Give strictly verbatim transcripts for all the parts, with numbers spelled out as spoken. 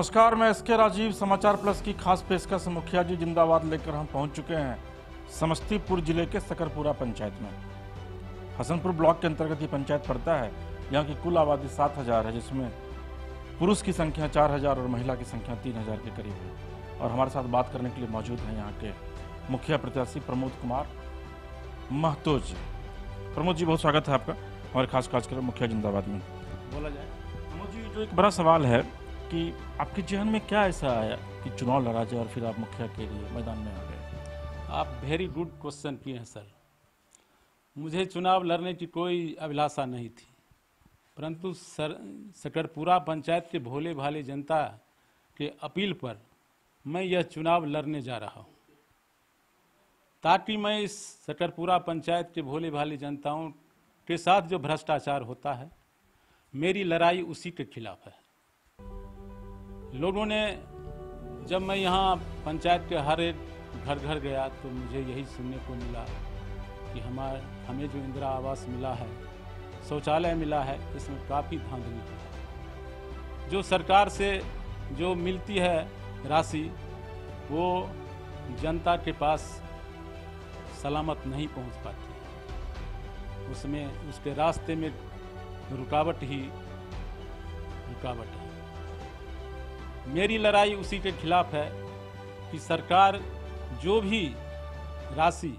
नमस्कार, मैं एस के राजीव। समाचार प्लस की खास पेशकश मुखिया जी जिंदाबाद लेकर हम पहुंच चुके हैं समस्तीपुर जिले के सकरपुरा पंचायत में। हसनपुर ब्लॉक के अंतर्गत ये पंचायत पड़ता है। यहाँ की कुल आबादी सात हजार है, जिसमें पुरुष की संख्या चार हजार और महिला की संख्या तीन हजार के करीब है। और हमारे साथ बात करने के लिए मौजूद हैं यहाँ के मुखिया प्रत्याशी प्रमोद कुमार महतो जी। प्रमोद जी, बहुत स्वागत है आपका हमारे खास खास कर मुखिया जिंदाबाद में। बोला जाए प्रमोद जी, जो एक बड़ा सवाल है कि आपके जहन में क्या ऐसा आया कि चुनाव लड़ा जाए और फिर आप मुखिया के लिए मैदान में आ गए? आप वेरी गुड क्वेश्चन किए हैं सर। मुझे चुनाव लड़ने की कोई अभिलाषा नहीं थी, परंतु सर सकरपुरा पंचायत के भोले भाले जनता के अपील पर मैं यह चुनाव लड़ने जा रहा हूं, ताकि मैं इस सकरपुरा पंचायत के भोले भाले जनताओं के साथ जो भ्रष्टाचार होता है, मेरी लड़ाई उसी के खिलाफ है। लोगों ने, जब मैं यहाँ पंचायत के हर एक घर घर गया तो मुझे यही सुनने को मिला कि हमारे हमें जो इंदिरा आवास मिला है, शौचालय मिला है, इसमें काफ़ी धांधली है। जो सरकार से जो मिलती है राशि, वो जनता के पास सलामत नहीं पहुंच पाती है। उसमें उसके रास्ते में रुकावट ही रुकावट है। मेरी लड़ाई उसी के खिलाफ है कि सरकार जो भी राशि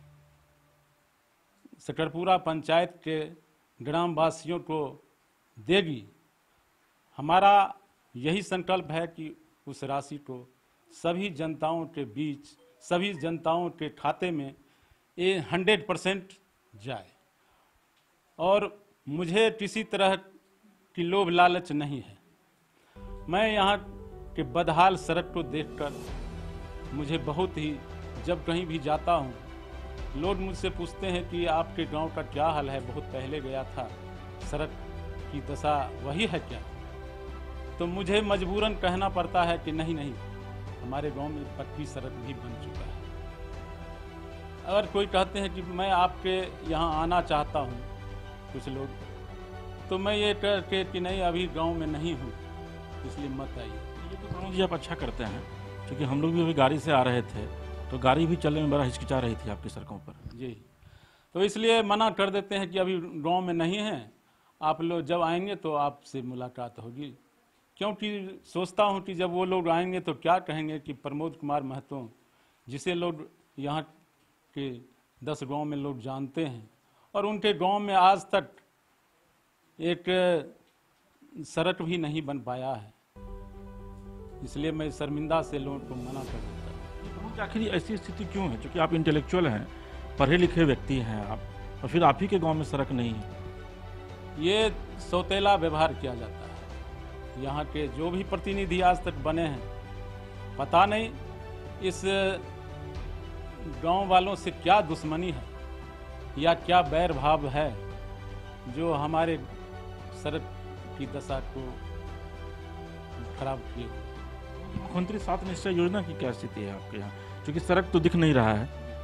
सकरपुरा पंचायत के ग्रामवासियों को देगी, हमारा यही संकल्प है कि उस राशि को सभी जनताओं के बीच, सभी जनताओं के खाते में ये हंड्रेड परसेंट जाए। और मुझे किसी तरह की लोभ लालच नहीं है। मैं यहाँ के बदहाल सड़क को देखकर मुझे बहुत ही, जब कहीं भी जाता हूँ, लोग मुझसे पूछते हैं कि आपके गांव का क्या हाल है, बहुत पहले गया था, सड़क की दशा वही है क्या? तो मुझे मजबूरन कहना पड़ता है कि नहीं नहीं, हमारे गांव में पक्की सड़क भी बन चुका है। अगर कोई कहते हैं कि मैं आपके यहाँ आना चाहता हूँ, कुछ लोग, तो मैं ये कह के कि नहीं, अभी गांव में नहीं हूँ, इसलिए मत आइए। ये तो प्रमोद जी आप अच्छा करते हैं, क्योंकि हम लोग भी अभी गाड़ी से आ रहे थे तो गाड़ी भी चलने में बड़ा हिचकिचा रही थी आपकी सड़कों पर। जी, तो इसलिए मना कर देते हैं कि अभी गांव में नहीं हैं, आप लोग जब आएंगे तो आपसे मुलाकात होगी। क्योंकि सोचता हूं कि जब वो लोग आएंगे तो क्या कहेंगे कि प्रमोद कुमार महतो, जिसे लोग यहाँ के दस गांव में लोग जानते हैं, और उनके गांव में आज तक एक सड़क भी नहीं बन पाया है, इसलिए मैं शर्मिंदा से लोगों को मना कर देता हूँ। आखिर ऐसी स्थिति क्यों है? क्योंकि आप इंटेलेक्चुअल हैं, पढ़े लिखे व्यक्ति हैं आप, और फिर आप ही के गांव में सड़क नहीं है। ये सौतेला व्यवहार किया जाता है। यहाँ के जो भी प्रतिनिधि आज तक बने हैं, पता नहीं इस गांव वालों से क्या दुश्मनी है या क्या बैर भाव है, जो हमारे सड़क की दशा को खराब किए। मुख्यमंत्री सात निश्चय योजना की क्या स्थिति है आपके यहाँ? क्योंकि सड़क तो दिख नहीं रहा है।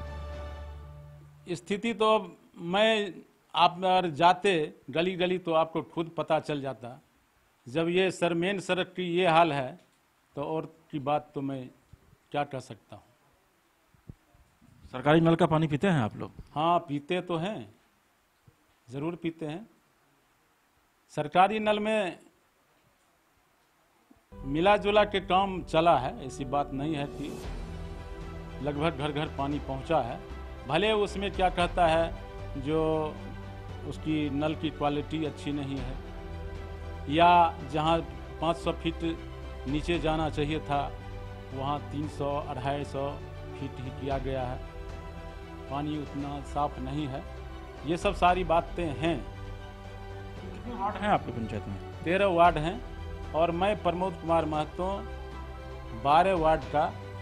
स्थिति तो अब मैं, आप अगर जाते गली गली तो आपको खुद पता चल जाता। जब ये सर मेन सड़क की ये हाल है तो और की बात तो मैं क्या कह सकता हूँ। सरकारी नल का पानी पीते हैं आप लोग? हाँ, पीते तो हैं, ज़रूर पीते हैं। सरकारी नल में मिला जुला के काम चला है, ऐसी बात नहीं है कि लगभग घर घर पानी पहुंचा है। भले उसमें क्या कहता है, जो उसकी नल की क्वालिटी अच्छी नहीं है, या जहां पाँच सौ फीट नीचे जाना चाहिए था वहां तीन सौ अढ़ाई सौ फीट ही किया गया है। पानी उतना साफ नहीं है। ये सब सारी बातें हैं। कितने वार्ड हैं आपके पंचायत में? तेरह वार्ड हैं, और मैं प्रमोद कुमार महतो बारह वार्ड का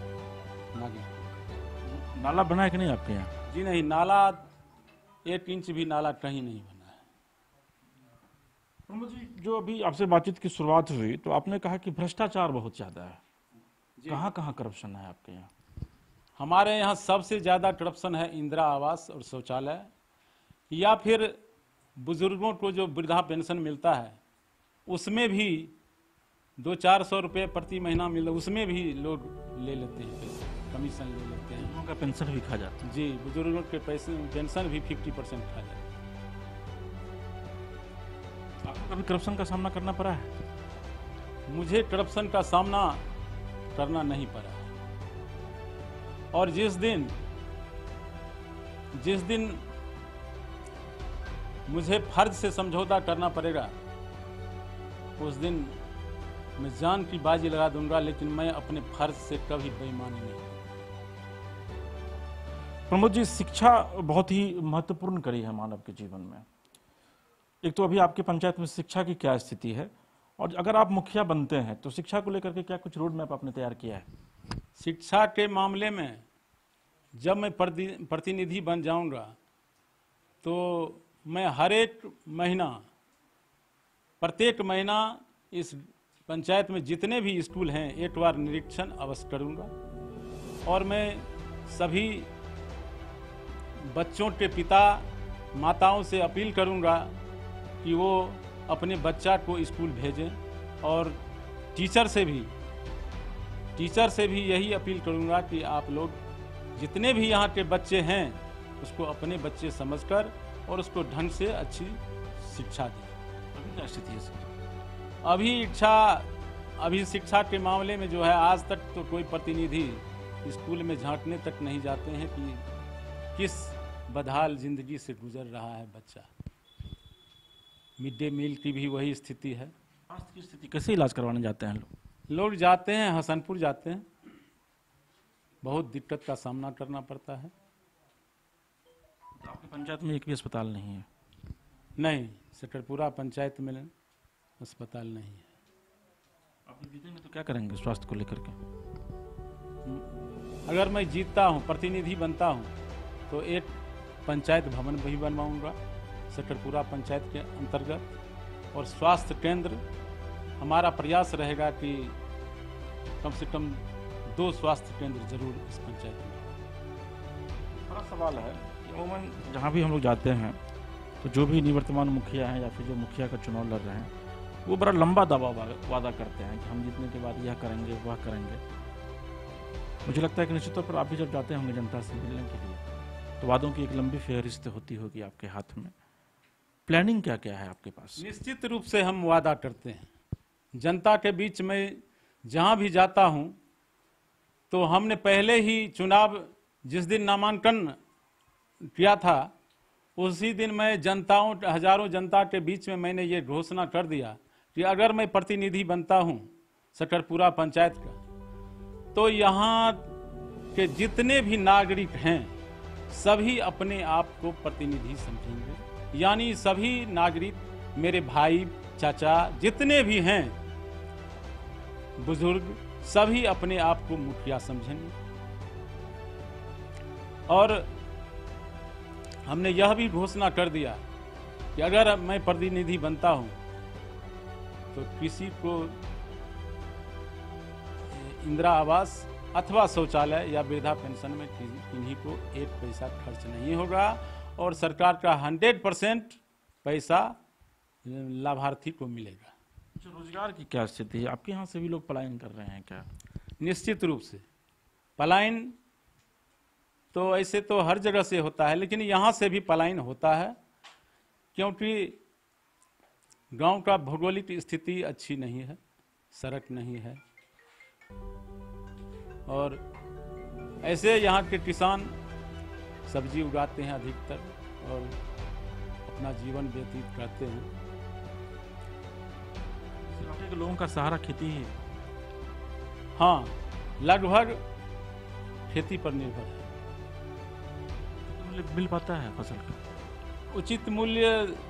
नागरिक। नाला बना है कि नहीं आपके यहाँ? जी नहीं, नाला एक इंच भी नाला कहीं नहीं बना है। प्रमोद जी, जो अभी आपसे बातचीत की शुरुआत हुई तो आपने कहा कि भ्रष्टाचार बहुत ज्यादा है। कहाँ कहाँ करप्शन है आपके यहाँ? हमारे यहाँ सबसे ज़्यादा करप्शन है इंदिरा आवास और शौचालय, या फिर बुजुर्गों को जो वृद्धा पेंशन मिलता है उसमें भी दो चार सौ रुपये प्रति महीना मिल, उसमें भी लोग ले लेते हैं पैसे, कमीशन ले लेते हैं। उनका पेंशन भी खा जाता है। जी, बुजुर्गों के पैसे पेंशन भी फिफ्टी परसेंट खा जाते हैं। आपको कभी करप्शन का सामना करना पड़ा है? मुझे करप्शन का सामना करना नहीं पड़ा है। और जिस दिन जिस दिन मुझे फर्ज से समझौता करना पड़ेगा, उस दिन मैं जान की बाजी लगा दूंगा, लेकिन मैं अपने फर्ज से कभी बेईमानी नहीं। प्रमोद जी, शिक्षा बहुत ही महत्वपूर्ण कड़ी है मानव के जीवन में। एक तो अभी आपके पंचायत में शिक्षा की क्या स्थिति है, और अगर आप मुखिया बनते हैं तो शिक्षा को लेकर के क्या कुछ रोड मैप आपने तैयार किया है? शिक्षा के मामले में जब मैं प्रतिनिधि बन जाऊंगा तो मैं हर एक महीना प्रत्येक महीना इस पंचायत में जितने भी स्कूल हैं एक बार निरीक्षण अवश्य करूंगा। और मैं सभी बच्चों के पिता माताओं से अपील करूंगा कि वो अपने बच्चा को स्कूल भेजें, और टीचर से भी टीचर से भी यही अपील करूंगा कि आप लोग जितने भी यहाँ के बच्चे हैं उसको अपने बच्चे समझकर और उसको ढंग से अच्छी शिक्षा दें। अभी क्या स्थिति है सर? अभी इच्छा अभी शिक्षा के मामले में जो है, आज तक तो कोई प्रतिनिधि स्कूल में झांकने तक नहीं जाते हैं कि किस बदहाल जिंदगी से गुजर रहा है बच्चा। मिड डे मील की भी वही स्थिति है। स्वास्थ्य की स्थिति कैसे इलाज करवाने जाते हैं लोग? लोग जाते हैं हसनपुर जाते हैं, बहुत दिक्कत का सामना करना पड़ता है। तो आपकी पंचायत में एक भी अस्पताल नहीं है? नहीं, सकरपुरा पंचायत में अस्पताल नहीं है। आप जीतेंगे तो क्या करेंगे स्वास्थ्य को लेकर के? अगर मैं जीतता हूँ, प्रतिनिधि बनता हूँ, तो एक पंचायत भवन भी बनवाऊंगा सकरपुरा पंचायत के अंतर्गत, और स्वास्थ्य केंद्र हमारा प्रयास रहेगा कि कम से कम दो स्वास्थ्य केंद्र जरूर इस पंचायत में। बड़ा सवाल है कि अमूमन जहाँ भी हम लोग जाते हैं तो जो भी निवर्तमान मुखिया हैं या फिर जो मुखिया का चुनाव लड़ रहे हैं वो बड़ा लंबा दावा वादा करते हैं कि हम जीतने के बाद यह करेंगे वह करेंगे। मुझे लगता है कि निश्चित तौर पर आप भी जब जाते होंगे जनता से मिलने के लिए तो वादों की एक लंबी फेहरिस्त होती होगी आपके हाथ में। प्लानिंग क्या क्या है आपके पास? निश्चित रूप से हम वादा करते हैं जनता के बीच में। जहाँ भी जाता हूँ तो हमने पहले ही चुनाव जिस दिन नामांकन किया था उसी दिन मैं जनताओं हजारों जनता के बीच में मैंने ये घोषणा कर दिया कि अगर मैं प्रतिनिधि बनता हूँ सकरपुरा पंचायत का, तो यहाँ के जितने भी नागरिक हैं सभी अपने आप को प्रतिनिधि समझेंगे। यानी सभी नागरिक मेरे भाई चाचा जितने भी हैं बुजुर्ग, सभी अपने आप को मुखिया समझेंगे। और हमने यह भी घोषणा कर दिया कि अगर मैं प्रतिनिधि बनता हूं तो किसी को इंदिरा आवास अथवा शौचालय या वृद्धा पेंशन में किन्हीं को एक पैसा खर्च नहीं होगा, और सरकार का हंड्रेड परसेंट पैसा लाभार्थी को मिलेगा। रोजगार की क्या स्थिति है? आपके यहाँ से भी लोग पलायन कर रहे हैं क्या? निश्चित रूप से पलायन तो ऐसे तो हर जगह से होता है, लेकिन यहाँ से भी पलायन होता है, क्योंकि गांव का भौगोलिक स्थिति अच्छी नहीं है, सड़क नहीं है, और ऐसे यहाँ के किसान सब्जी उगाते हैं अधिकतर और अपना जीवन व्यतीत करते हैं। इलाके के लोगों का सहारा खेती ही है? हाँ, लगभग खेती पर निर्भर है। मिल पाता है फसल का? उचित मूल्य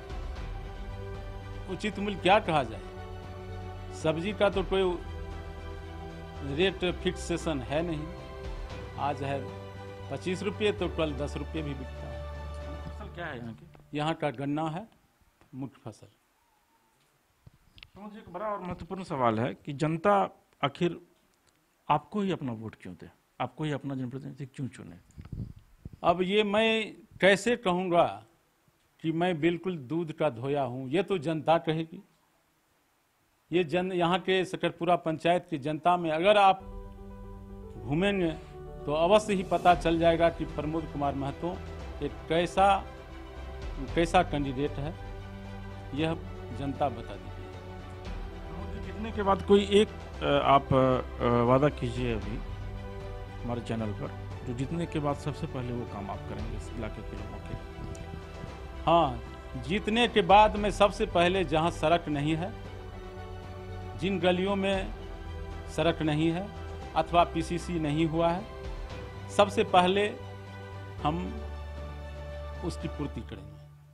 उचित मूल्य क्या कहा जाए, सब्जी का तो कोई रेट फिक्सेशन है नहीं। आज है पच्चीस रुपये तो कल दस रुपये भी बिकता है। फसल क्या है यहाँ की? यहाँ का गन्ना है मुख्य फसल। तो मुझे एक बड़ा और महत्वपूर्ण सवाल है कि जनता आखिर आपको ही अपना वोट क्यों दे, आपको ही अपना जनप्रतिनिधि क्यों चुने? अब ये मैं कैसे कहूँगा कि मैं बिल्कुल दूध का धोया हूँ, ये तो जनता कहेगी। ये जन यहाँ के सकरपुरा पंचायत की जनता में अगर आप घूमेंगे तो अवश्य ही पता चल जाएगा कि प्रमोद कुमार महतो एक कैसा कैसा कैंडिडेट है, यह जनता बता दीजिए। जीतने के बाद कोई एक आप वादा कीजिए अभी हमारे चैनल पर, जो जीतने के बाद सबसे पहले वो काम आप करेंगे इस इलाके के लोगों के। हाँ, जीतने के बाद में सबसे पहले जहाँ सड़क नहीं है, जिन गलियों में सड़क नहीं है अथवा पीसीसी नहीं हुआ है, सबसे पहले हम उसकी पूर्ति करेंगे।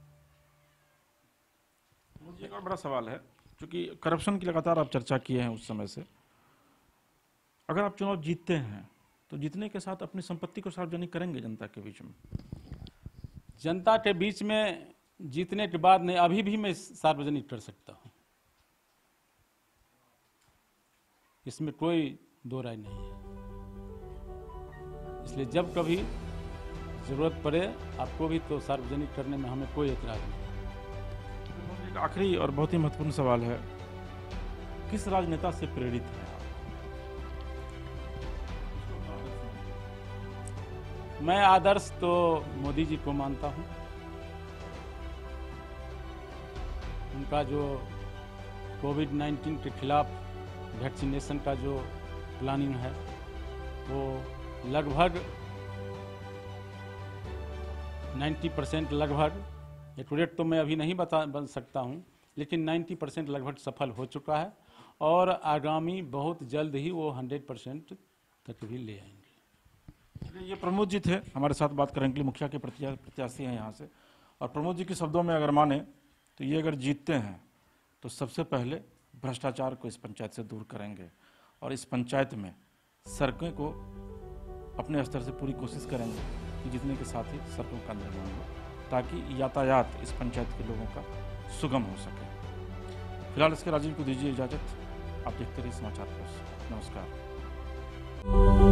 मुझे एक और बड़ा सवाल है, क्योंकि करप्शन की लगातार आप चर्चा किए हैं उस समय से, अगर आप चुनाव जीतते हैं तो जीतने के साथ अपनी संपत्ति को सार्वजनिक करेंगे जनता के बीच में? जनता के बीच में जीतने के बाद नहीं, अभी भी मैं सार्वजनिक कर सकता हूं, इसमें कोई दो राय नहीं है। इसलिए जब कभी जरूरत पड़े आपको भी तो सार्वजनिक करने में हमें कोई एतराज नहीं। एक आखिरी और बहुत ही महत्वपूर्ण सवाल है, किस राजनेता से प्रेरित है आप? मैं आदर्श तो मोदी जी को मानता हूं। उनका जो कोविड नाइन्टीन के खिलाफ वैक्सीनेशन का जो प्लानिंग है वो लगभग नब्बे परसेंट, लगभग एक्यूरेट तो मैं अभी नहीं बता बन सकता हूं, लेकिन नब्बे परसेंट लगभग सफल हो चुका है और आगामी बहुत जल्द ही वो सौ परसेंट तक भी ले आएंगे। ये प्रमोद जी थे हमारे साथ बात करने के लिए, मुखिया के प्रत्याशी हैं यहाँ से। और प्रमोद जी के शब्दों में अगर माने तो ये अगर जीतते हैं तो सबसे पहले भ्रष्टाचार को इस पंचायत से दूर करेंगे और इस पंचायत में सड़कों को अपने स्तर से पूरी कोशिश करेंगे कि जीतने के साथ ही सड़कों का निर्माण हो, ताकि यातायात इस पंचायत के लोगों का सुगम हो सके। फिलहाल इसके राजीव को दीजिए इजाज़त। आप देखते रहिए समाचार प्लस। नमस्कार।